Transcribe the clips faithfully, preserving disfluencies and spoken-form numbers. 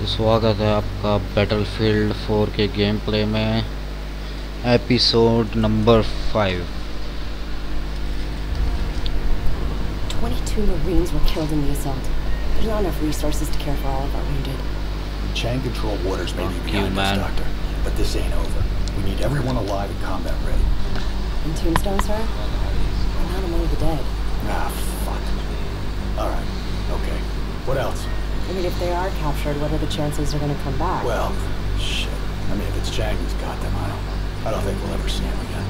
स्वागत है आपका बैटलफील्ड फोर के गेम प्ले में episode number five. twenty-two Marines were killed in the assault. There's not enough resources to care for all of our wounded. Chang control waters may be Fuck behind you, us, man. Doctor, but this ain't over. We need everyone alive and combat ready. In Tombstone, sir? I'm not among the dead. Ah, fuck. Alright, okay. What else? I mean, if they are captured, what are the chances they're gonna come back? Well, shit. I mean, if it's Chang who's got them, I don't, I don't think we'll ever see him again.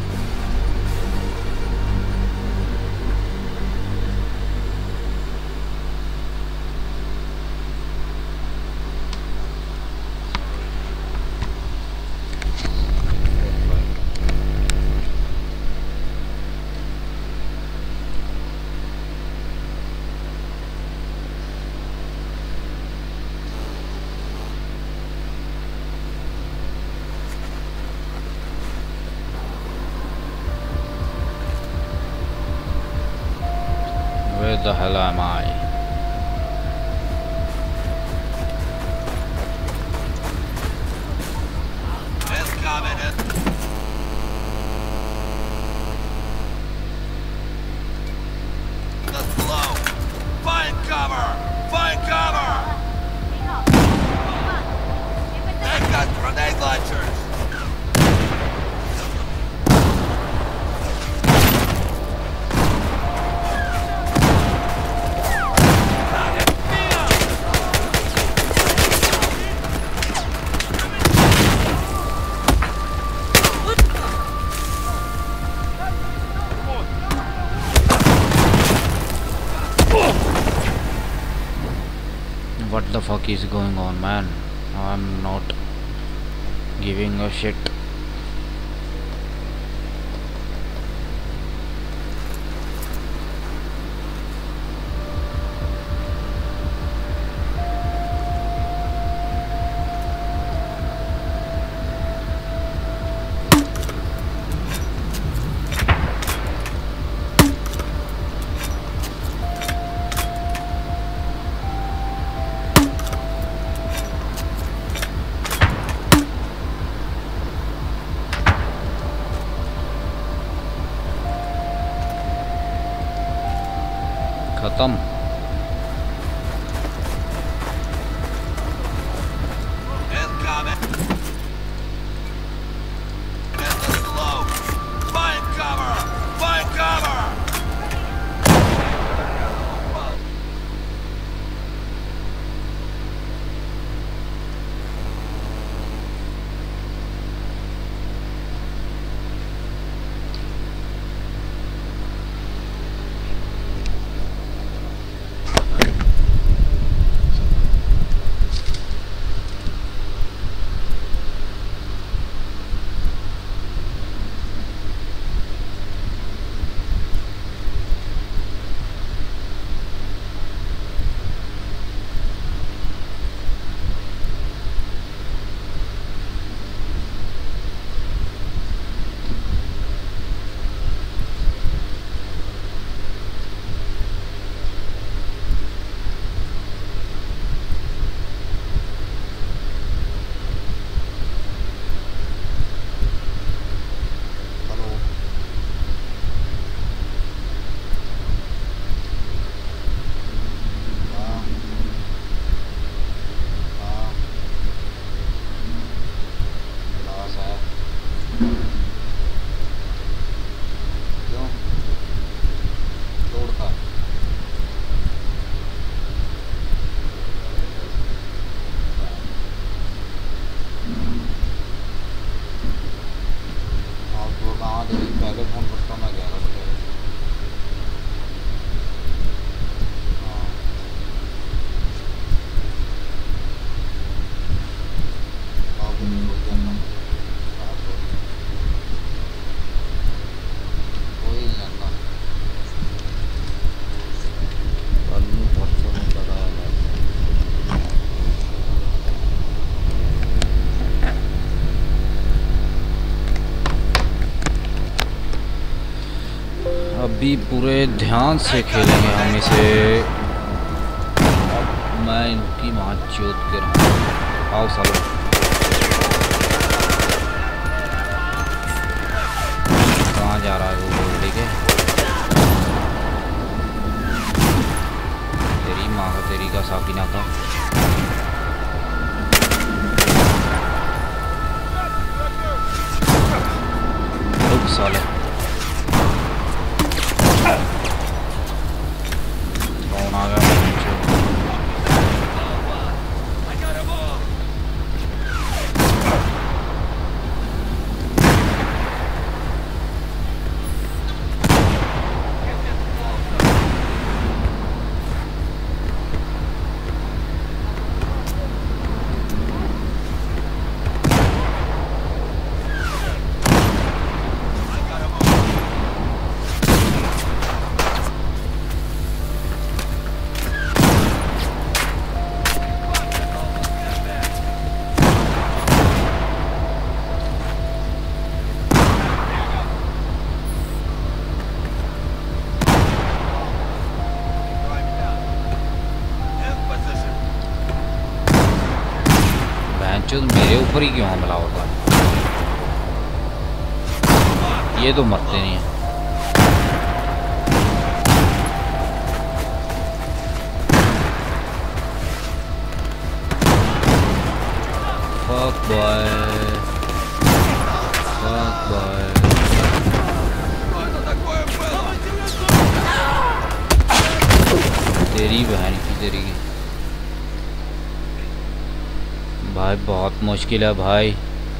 Where the hell am I? Find cover! Find cover! They've got grenade launchers! What the fuck is going on, man? I'm not giving a shit. खत्म। Find cover! Find cover! पहले phone करता मैं गया था अभी पूरे ध्यान से खेलेंगे हम इसे। अब मैं इनकी माँ चोट के रहा हूँ। आओ सालो। कहाँ जा रहा है वो गोल्डी के? तेरी माँ का तेरी का साकिना का। रुक साले। कौन आ गया? मेरे ऊपर ही क्यों हमला होता है? ये तो मरते नहीं है। Fuck boy, fuck boy. तेरी बहन की तेरी की भाई बहुत मुश्किल है भाई।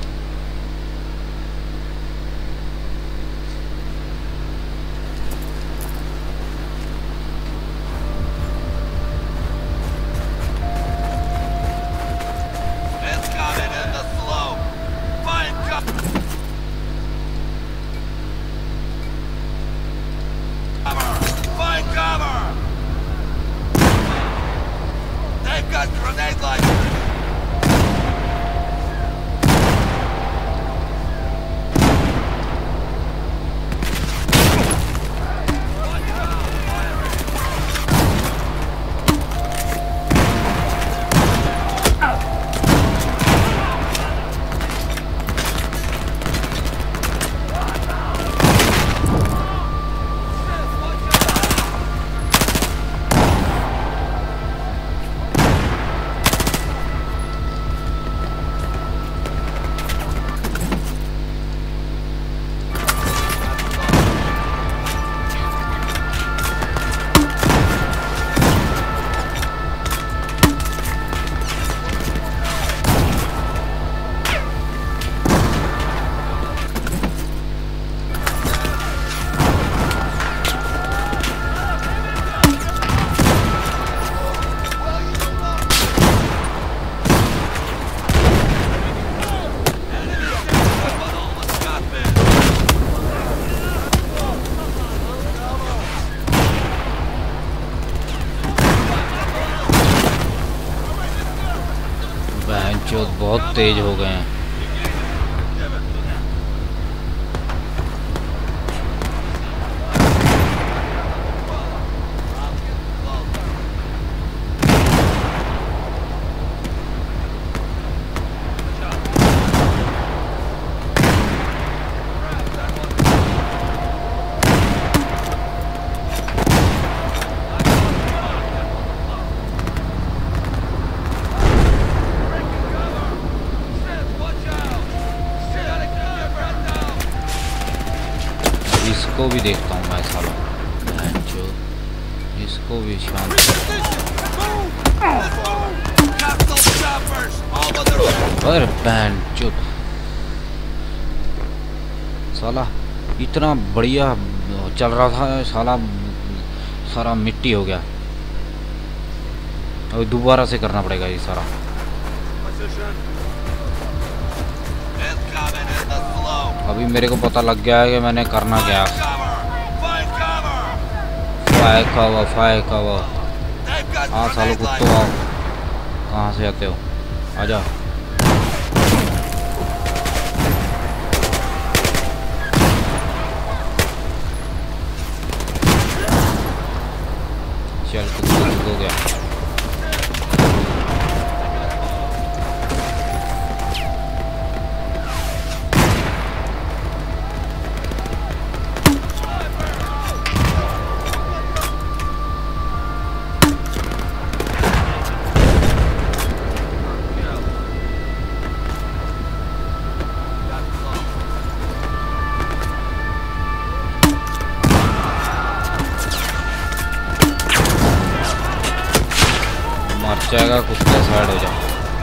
जो बहुत तेज हो गए हैं। इसको भी देखता हूँ मैं साला, जो इसको भी शांत। अरे बैंड चुप साला, इतना बढ़िया चल रहा था साला, सारा मिट्टी हो गया। और दोबारा से करना पड़ेगा ये सारा। अभी मेरे को पता लग गया है कि मैंने करना क्या। Fire cover, fire cover. हाँ सालों कुत्तों आओ, कहाँ से आते हो, आ जाओ। चल कुत्तों हो गया। जाएगा कुत्ते साइड हो जा।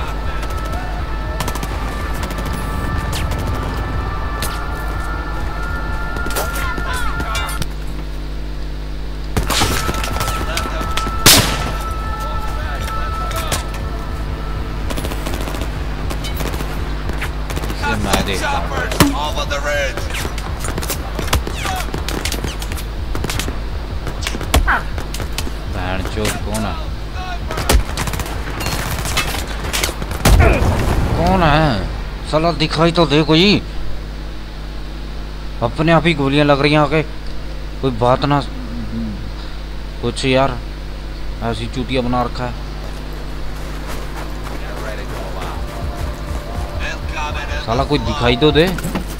मैं देखता हूँ बहन चोद कौन है कौन है साला दिखाई तो दे कोई। अपने आप ही गोलियां लग रही हैं आके कोई बात ना कुछ यार ऐसी चूतिया बना रखा है। साला कोई दिखाई तो दे।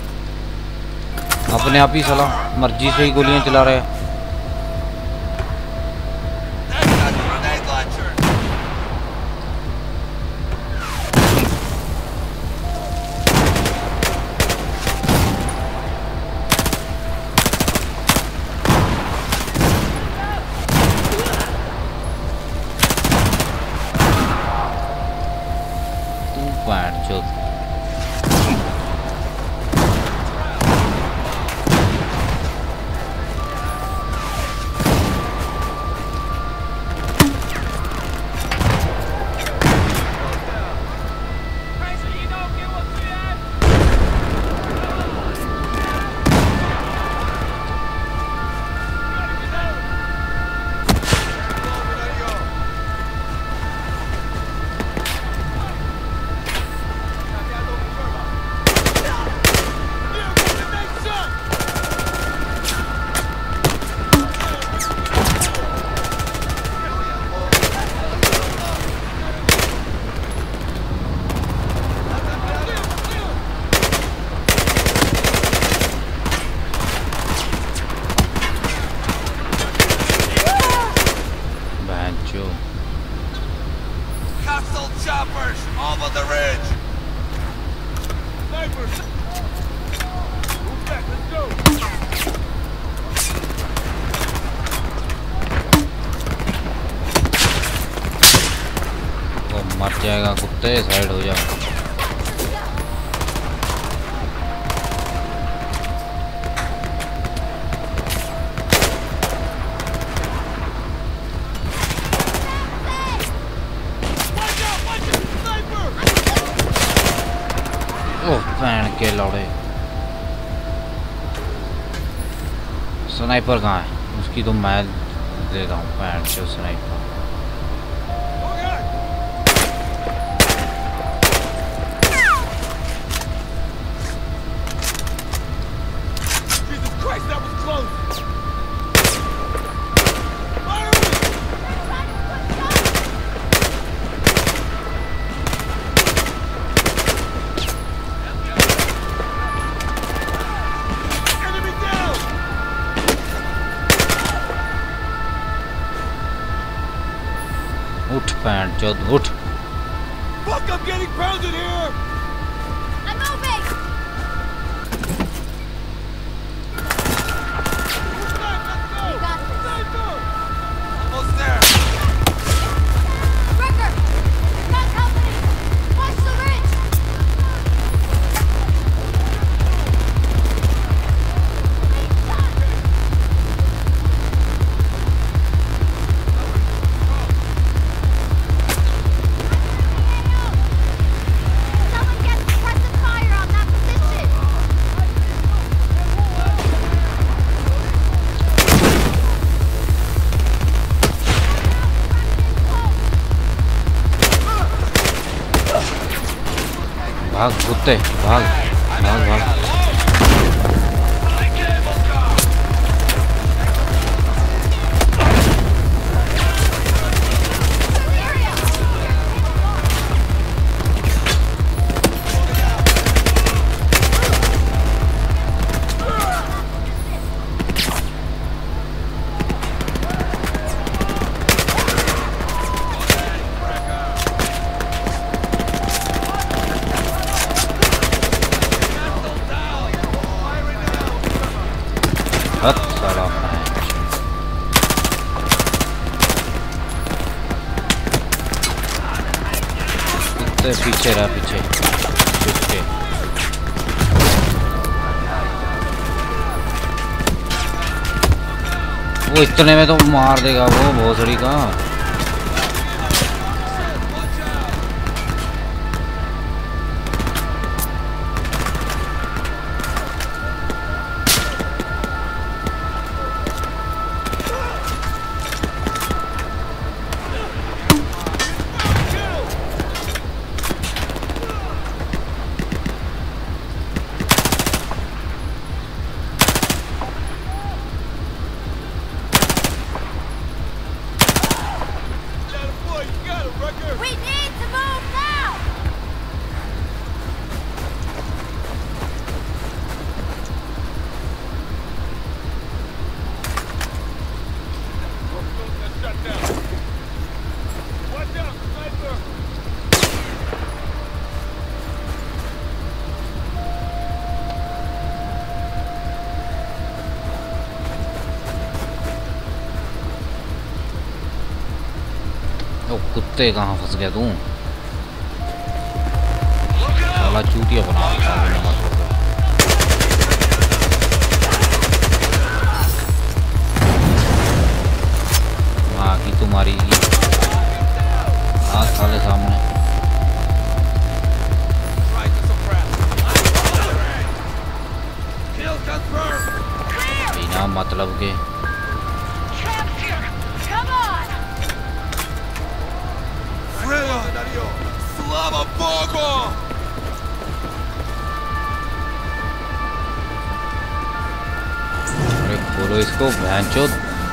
अपने आप ही साला मर्जी से ही गोलियां चला रहे हैं। तू पैर चोद Hostile choppers over the ridge. Snipers. Move back, let's go. वो मर जाएगा कुत्ते साइड हो जा। भैन के लौड़े स्नाइपर कहाँ है उसकी तो मैं देता हूँ भैन से स्नाइपर। उठ पैंट चौथ उठ। Fuck, I'm getting pounded here. I'm moving. You got this. Almost there. Wrecker, got company. Watch the ridge. Someone get suppressive fire on that position. भाग कुत्ते भाग भाग भाग। हद साला कुत्ते पीछे रहा पीछे पीछे वो इतने में तो मार देगा वो भोसड़ी का। कुत्ते कहाँ फंस गया तू? साला चूतिया बना रखा है मत हो गया। वहाँ की तुम्हारी आज साले सामने बिना मतलब के Slava Bogo! अरे खोलो इसको भैंचोद।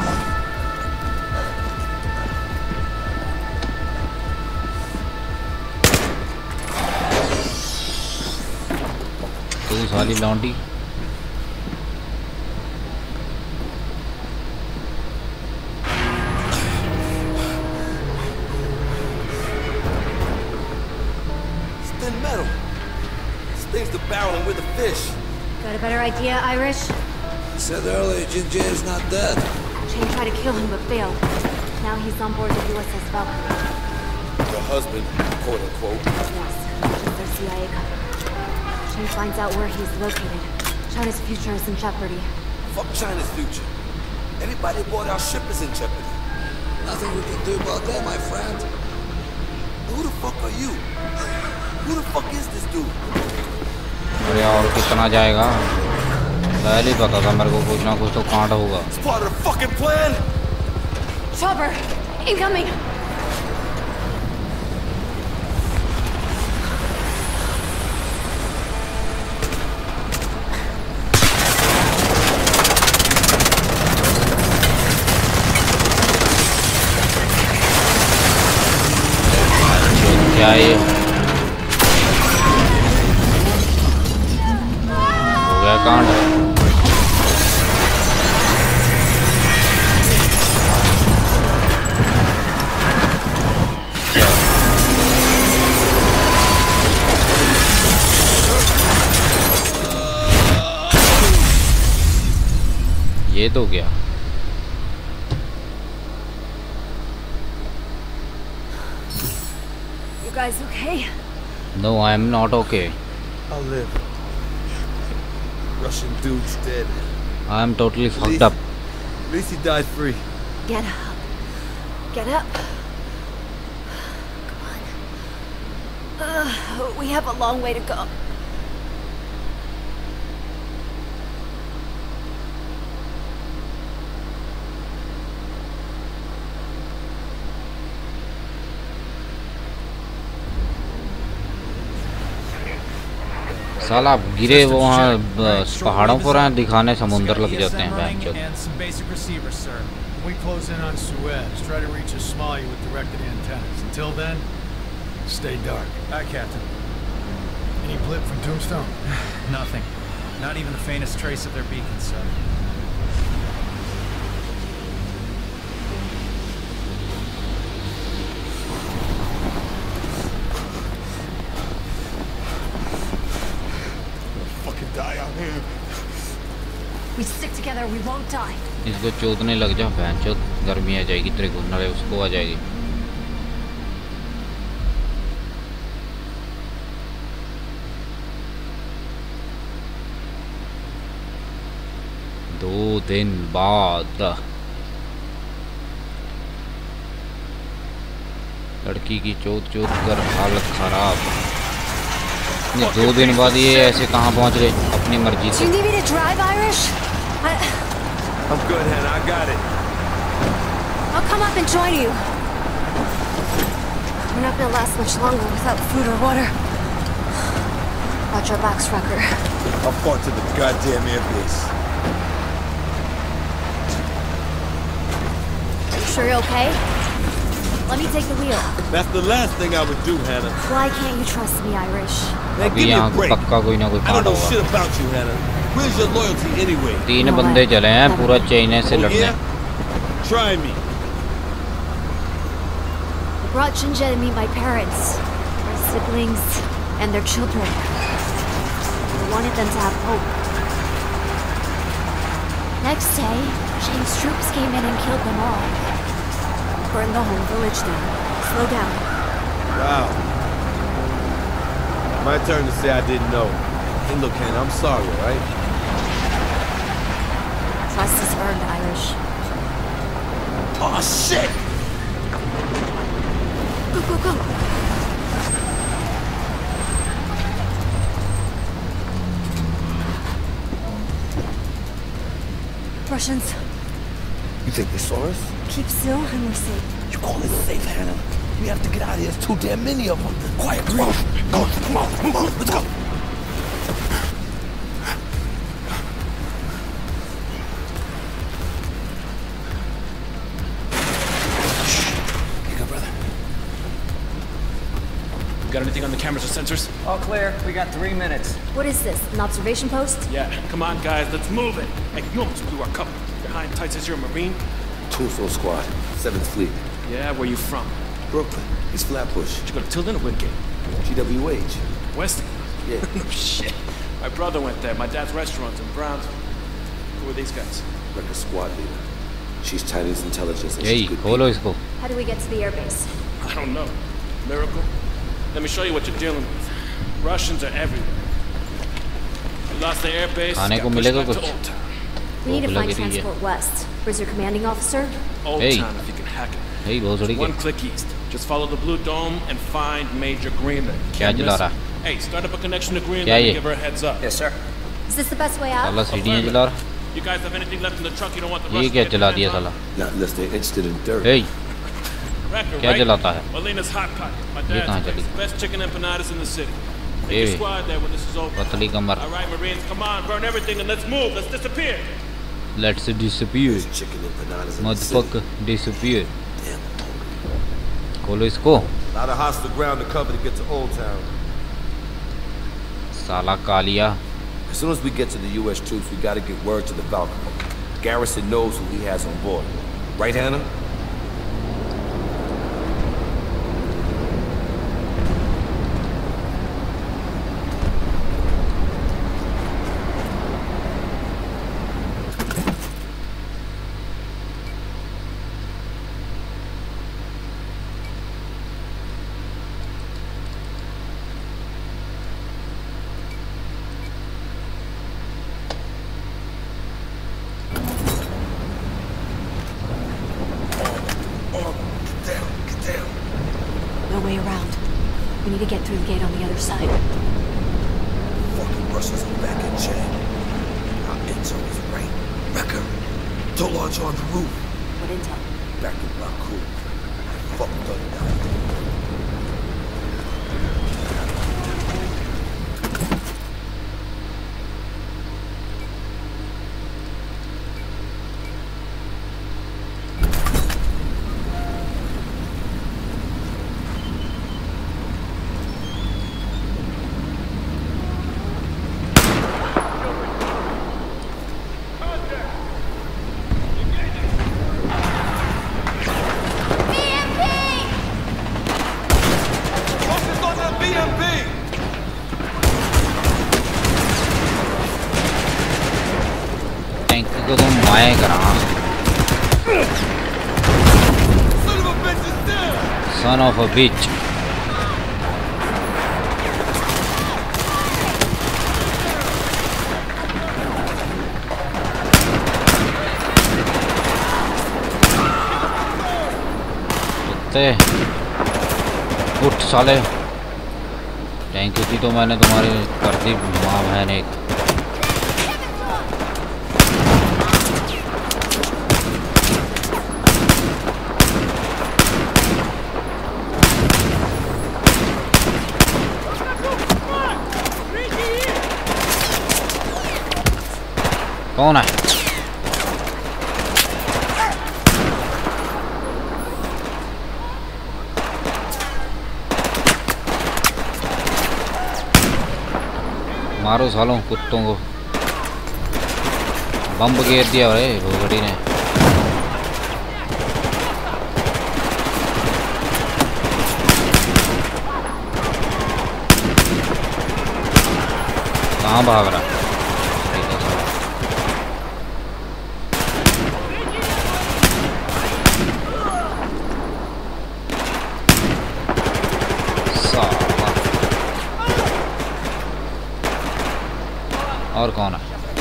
तू साली लौंडी Got a better idea, Irish? Said earlier Ginger is not dead. Shane tried to kill him but failed. Now he's on board the U S S Valkyrie. Your husband, quote unquote. Yes, just their C I A cover. Shane finds out where he's located. China's future is in jeopardy. Fuck China's future. Anybody aboard our ship is in jeopardy. Nothing we can do about that, my friend. Who the fuck are you? Who the fuck is this dude? अरे और कितना जाएगा? पहले ही पता था मेरे को कुछ ना कुछ तो कांड होगा। It's part of the fucking plan. Chopper, incoming. क्या ये? कांड ये तो क्या? You guys okay? No, I am not okay. I'll live. Russian dude's dead. I am totally fucked up. At least he died free. Get up. Get up. Come on. Uh, we have a long way to go. साला गिरे वो वहाँ पहाड़ों पर हैं दिखाने समुंदर लग जाते हैं bank We close in on Suez. Try to reach Somalia with directed antennas. Until then, stay dark. Aye, Captain. Any blip from Tombstone? Nothing. Not even the faintest trace of their beacon, sir. We'll fucking die out here. We stick together, we won't die. इसको चोदने लग जा भैंचोद, गर्मी आ जाएगी तेरे को, नाले उसको आ जाएगी। दो दिन बाद लड़की की चोट चोट कर हालत खराब। ये दो दिन बाद ये ऐसे कहाँ पहुँच गए अपनी मर्जी से? Do you need me to drive, Irish? I... I'm good, Hannah. I got it. I'll come up and join you. We're not gonna last much longer without food or water. Watch our backs, Rucker. I'll fought to the goddamn airbase. You sure you're okay? Let me take the wheel. That's the last thing I would do, Hannah. Why can't you trust me, Irish? Man, अभी give me a यहाँ break. पक्का कोई ना कोई I don't कांड know होगा। shit about you, Hannah. Where's your loyalty anyway? तीन No, बंदे I- चले हैं पूरा चाइना से Oh, लड़ने। yeah? Try me. I brought Jinja to meet my parents, my siblings, and their children. I wanted them to have hope. Next day, Shane's troops came in and killed them all. Burned the whole village down. Slow down. Wow. My turn to say I didn't know. Hey, look, Hannah, I'm sorry, all right? Trust is earned, Irish. Oh, shit! Go, go, go! Russians, You think they saw us? keep still and we're safe. You call it safe, Hannah? We have to get out of here. There's too damn many of them. Quiet, come on. Go, come on, come on, let's go. Here you go, brother. Got anything on the cameras or sensors? All clear. We got three minutes. What is this, an observation post? Yeah, come on, guys, let's move it. Hey, you almost blew our cover. You're high and tight as you're a Marine. Tombstone Squad, seventh Fleet. Yeah, where you from? Brooklyn. It's Flatbush. Did you go to Tilden or Wingate? G W H. Weston? Yeah. No shit. My brother went there. My dad's restaurant's in Brownsville. Who are these guys? Record squad leader. She's Chinese intelligence and यही she's good खोलो people. इसको। How do we get to the airbase? I don't know. Miracle? Let me show you what you're dealing with. Russians are everywhere. We lost the airbase. खाने got को pushed मिलेगा back to कुछ? Old Town. We need to भूख find लग रही है। transport west. Where's your commanding officer? Old Hey. Town, if you can hack it. यही भोसड़ी के। One click east. Just follow the blue dome and find Major Greenland. क्या Can't जला miss रहा? it. Hey, start up a connection to क्या Greenland ये? and give her a heads up. Yes, sir. Is this the best way out? साला सीढ़ियाँ जला रहा। You guys have anything left in the truck you don't want the ये Russians क्या getting जला their दिया hands साला? on? Not unless they're interested in dirt. Hey Wrecker, क्या right? जलाता है? Molina's Hot Pot. My ये कहाँ dad's चली? place. Best chicken empanadas in the city. Take ये your squad there when this is over. पतली कमर। All right, Marines, come on, burn everything and let's move. Let's disappear. Let's disappear, There's chicken empanadas in the city. motherfucker, disappear। Damn. खोलो इसको। A lot of hostile ground to cover to get to Old Town. साला Kalia. As soon as we get to the U S troops, we gotta get word to the Falcon. Garrison knows who he has on board. Right, Hannah? No way around. We need to get through the gate on the other side. Fucking Russians are back in check. Our intel was right. Wrecker, don't launch on the roof. What intel? Back in Baku. I fucked up now. Tank को तो माए करा। Son of a bitch. नमस्ते। उठ साले, thank you थी तो मैंने तुम्हारे कर दी माँ बहन एक। कौन है? मारो सालों कुत्तों को। बम गिर दिया भाई भोगड़ी ने। कहाँ भाग रहा? और कौन है?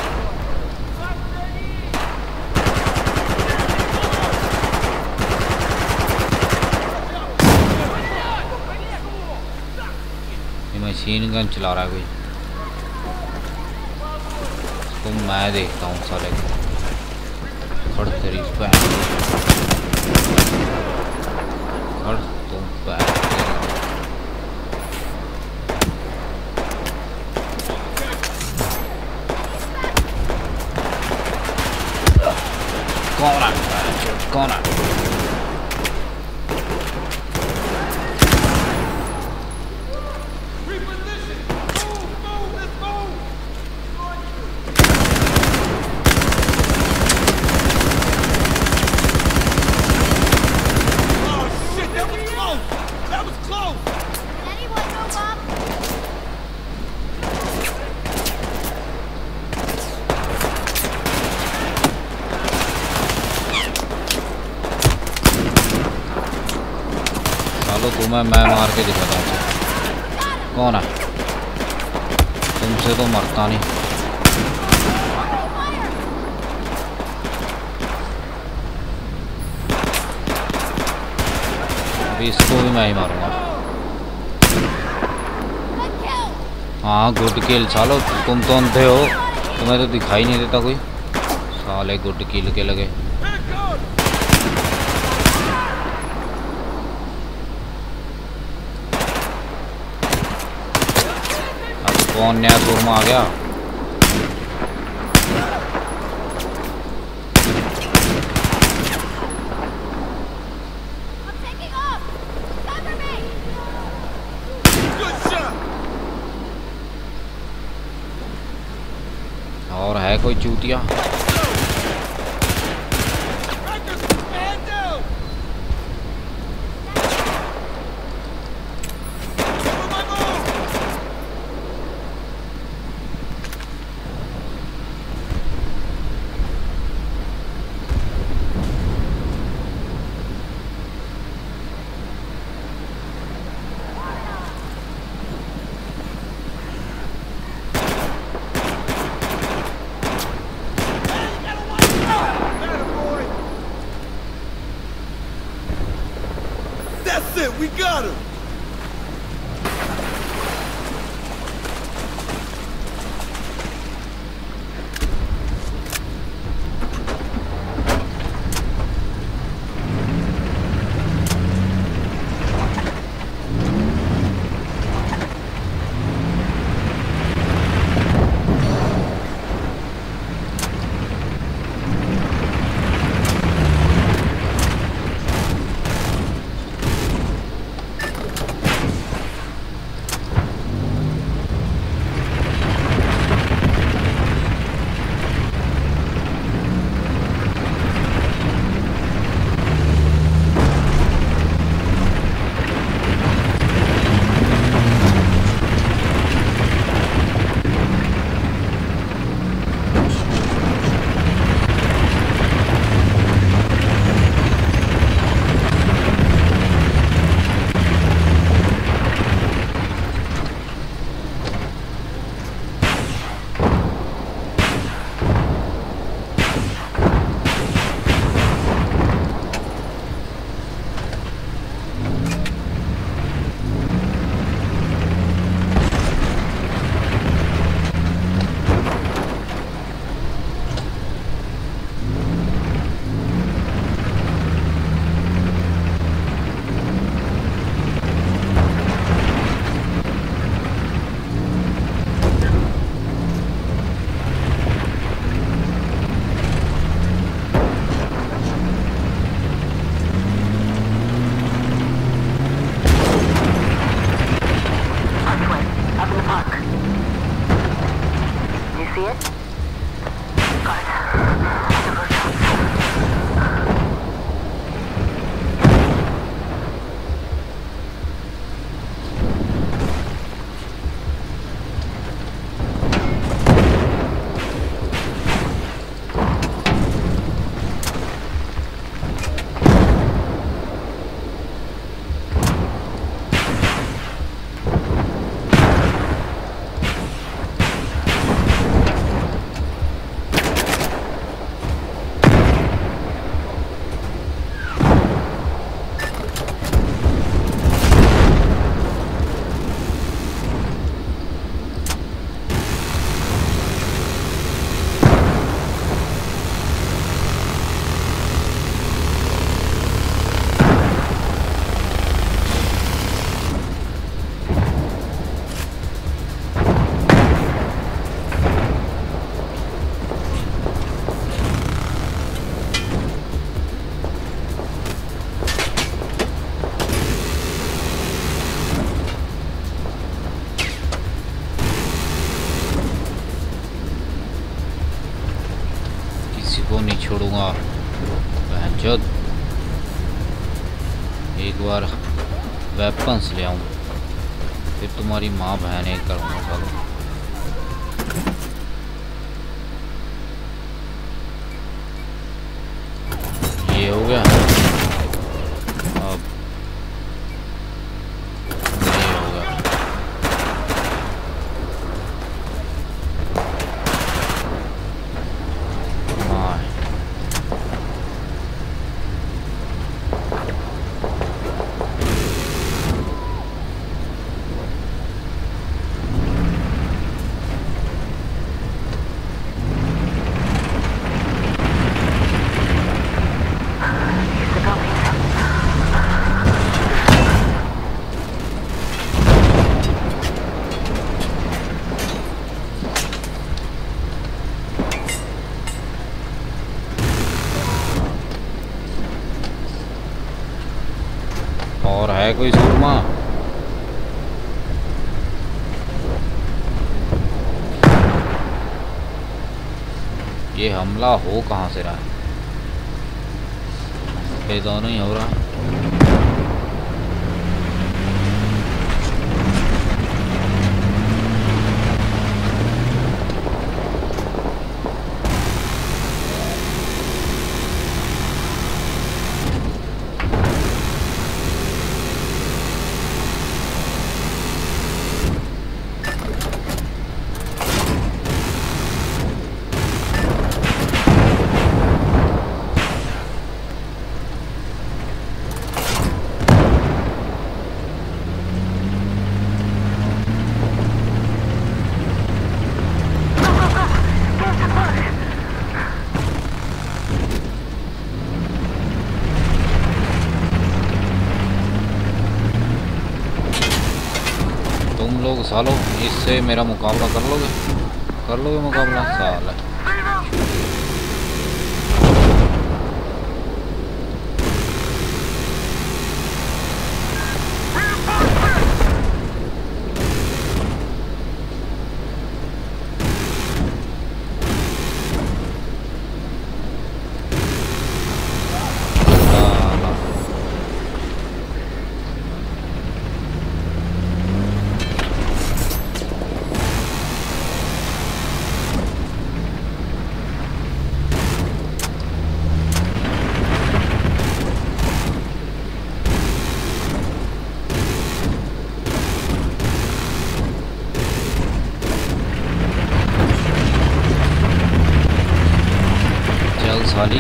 ये मशीन गन चला रहा है कोई। तो मैं देखता हूँ साले को। खड़ तेरी पैर, खड़ तुम पैर। कौन है? कौन है? तुम्हें मैं मार के दिखाता हूँ कौन है। तुमसे तो मरता नहीं। अभी इसको भी मैं ही मारूंगा। हाँ गुड किल। सालो तुम तो अंधे हो, तुम्हें तो दिखाई नहीं देता कोई। साले गुड किल के लगे। कौन नया शोरूम आ गया? और है कोई चूतिया? That's it, we got him! see it? Got it. नहीं छोड़ूंगा बहनचोद। एक बार वेपन्स ले आऊं फिर तुम्हारी माँ बहन एक करूंगा सालों। ये हो गया। अब ये हो गया। हाँ और है कोई सूरमा? ये हमला हो कहाँ से रहा है? ये दोनों ही हो रहा है। लोग सालों इससे मेरा मुकाबला कर लोगे? कर लोगे मुकाबला? साल है। साली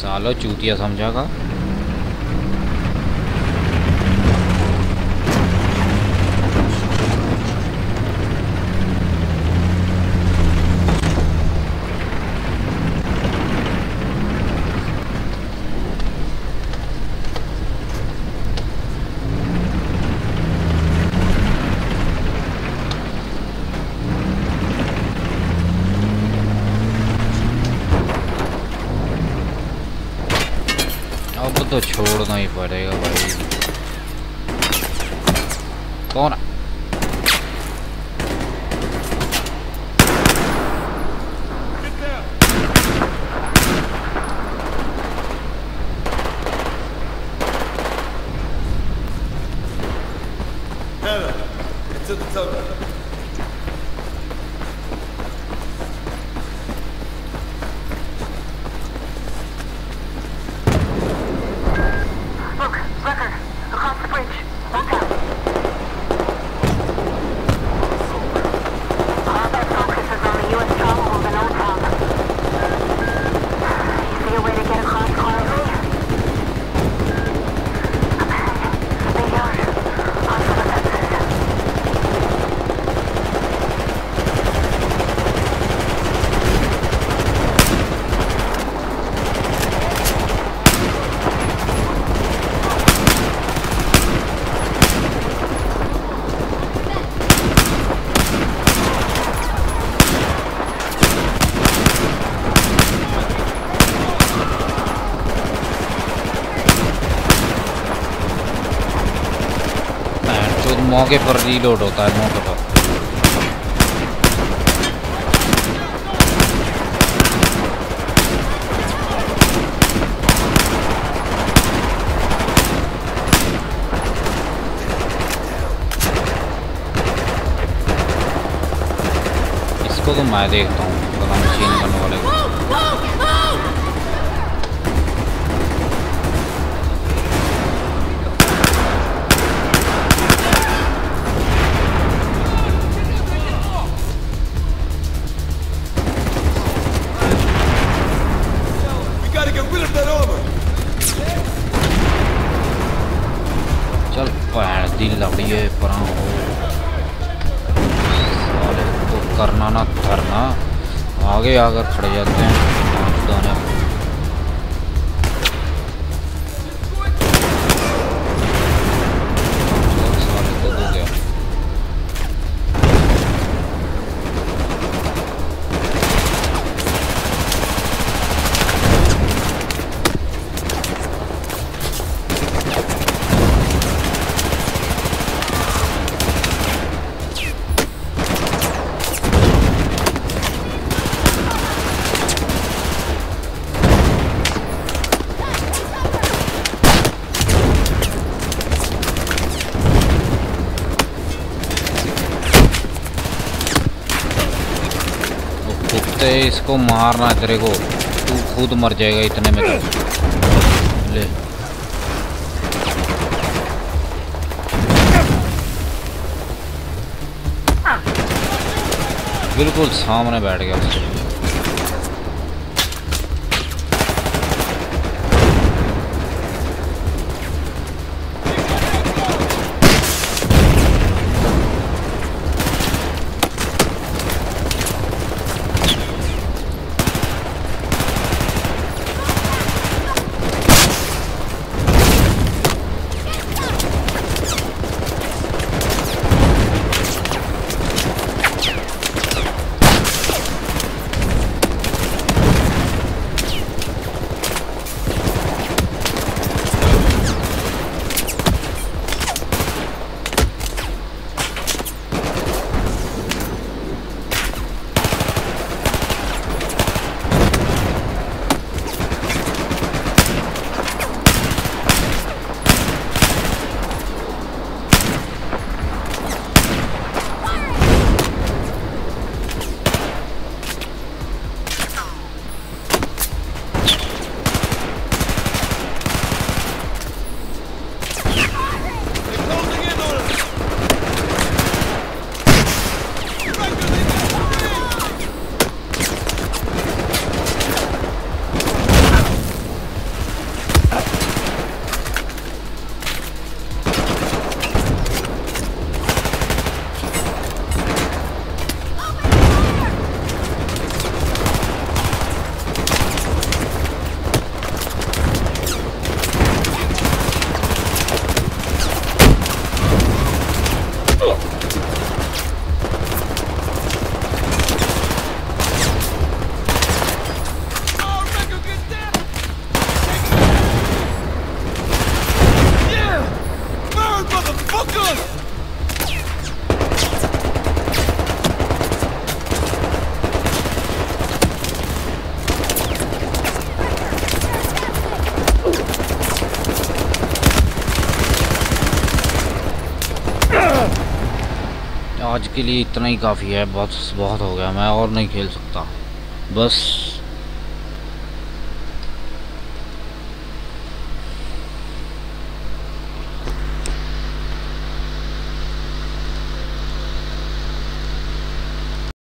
सालो चूतिया समझागा। अब तो छोड़ना ही पड़ेगा भाई। कौन Heather, into the tunnel. Look, Wrecker, across the bridge. Watch out. All that focus is on the U S stronghold in Old Town. You see a way to get across quietly? Stay down. Onto the fences. तो मौके पर reload होता है मौके पर। इसको तो मैं देखता हूँ पता मशीन करने वाले को। चल पैर दिल लड़िए पर साले को करना ना धरना, आगे आकर खड़े जाते हैं दोनों। साले को हो गया। इसको मारना है तेरे को, तू खुद मर जाएगा इतने में तो। ले बिल्कुल सामने बैठ गया उसके। आज के लिए इतना ही काफ़ी है, बहुत बहुत हो गया, मैं और नहीं खेल सकता बस।